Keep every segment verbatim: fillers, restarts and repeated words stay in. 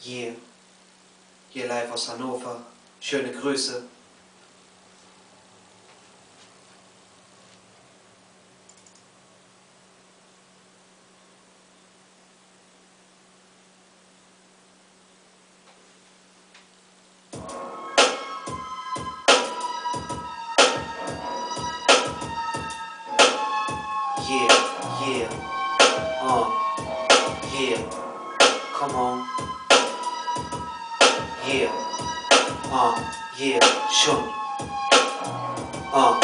Yeah, hier live aus Hannover. Schöne Grüße. Yeah, yeah, uh, yeah, come on. Yeah, uh, yeah, schon. Uh.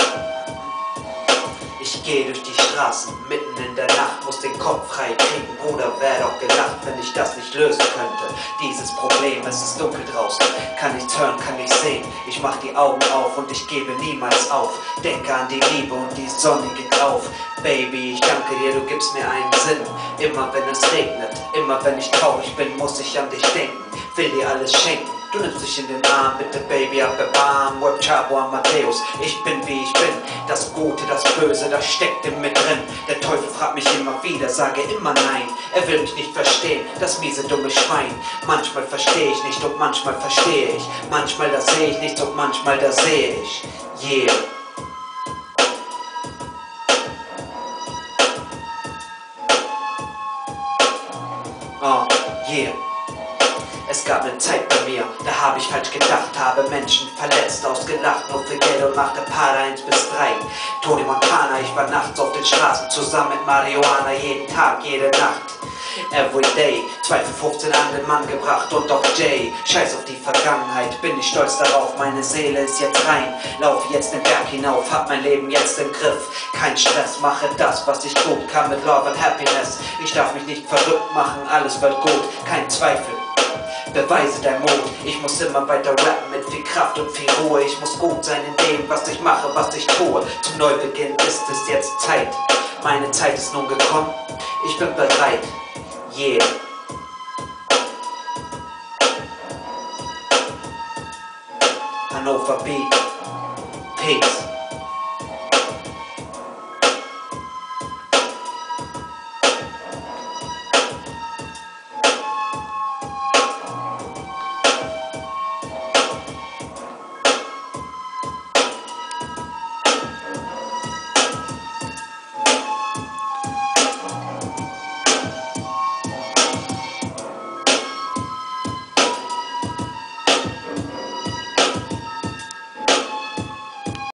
Ich geh durch die Straßen, mitten in der Nacht, muss den Kopf frei kriegen. Bruder, wär doch gelacht, wenn ich das nicht lösen könnte. Dieses Problem, es ist dunkel draußen, kann nichts hören, kann nichts sehen. Ich mach die Augen auf und ich gebe niemals auf. Denke an die Liebe und die Sonne geht auf. Baby, ich danke dir, du gibst mir einen Sinn. Immer wenn es regnet, immer wenn ich traurig bin, muss ich an dich denken. Will dir alles schenken. Du nimmst dich in den Arm, bitte Baby, Abebam, Web Chavo Amadeus. Ich bin wie ich bin, das Gute, das Böse, das steckt in mir drin. Der Teufel fragt mich immer wieder, sage immer nein. Er will mich nicht verstehen, das miese dumme Schwein. Manchmal verstehe ich nicht und manchmal verstehe ich. Manchmal das sehe ich nicht und manchmal das sehe ich. Yeah. Oh, yeah. Es gab eine Zeit bei mir, da habe ich falsch gedacht, habe Menschen verletzt, ausgelacht, nur für Geld und machte Paare eins bis drei. Tony Montana, ich war nachts auf den Straßen, zusammen mit Marihuana, jeden Tag, jede Nacht. Everyday, zwei für fünfzehn an den Mann gebracht und auch Jay. Scheiß auf die Vergangenheit, bin ich stolz darauf, meine Seele ist jetzt rein. Laufe jetzt den Berg hinauf, hab mein Leben jetzt im Griff. Kein Stress, mache das, was ich gut kann mit Love and Happiness. Ich darf mich nicht verrückt machen, alles wird gut, kein Zweifel. Beweise dein Mut, ich muss immer weiter rappen mit viel Kraft und viel Ruhe. Ich muss gut sein in dem, was ich mache, was ich tue. Zum Neubeginn ist es jetzt Zeit, meine Zeit ist nun gekommen, ich bin bereit, yeah. Hannover Beat, Peace.